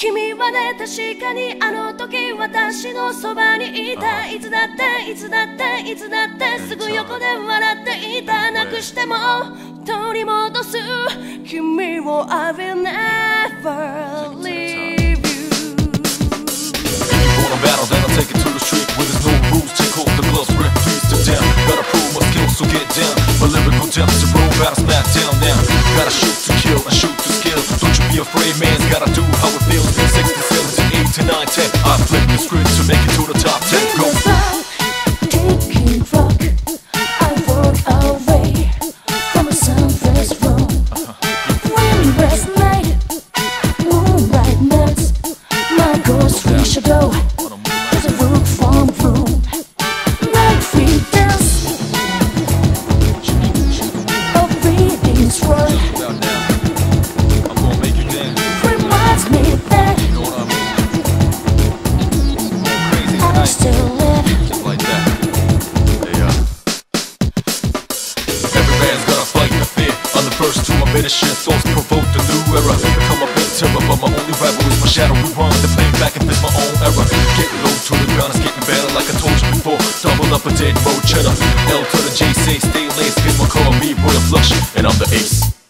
君はね、確かにあの時私のそばにいた。いつだっていつだっていつだってすぐ横で笑っていた。なくしても取り戻す君を I will never leave you. For the battle, then I'll take it to the street where there's no rules. Take off the gloves, rip peace to down. Gotta prove my skills, so get down. My lyrical depth to roll battle smack down now. Gotta shoot to kill and shoot to skill. Don't you be afraid, man's gotta do how it feels. 6 to 7 to 8 to 9, 10. I flip the script to make it to the top 10. Go. Kicking rock, I walk away from a sunless room. Windless night, moonlight nights. My ghost we should go. There's a roof from room. Like we dance, a beating's right. I'm gonna make you dance. Reminds me that You know what I mean? Crazy I tonight. still live. Just like that. Every man's gotta fight the fear. On the first two, I made a shit thoughts provoke the new era. Become a big terror, but my only rival is my shadow. We run the play back and fix my own era. Getting low to the ground, it's getting better like I told you before. Double up a dead road cheddar. L to the J, say stay laced. Get my car, B, boy, a flush, and I'm the ace.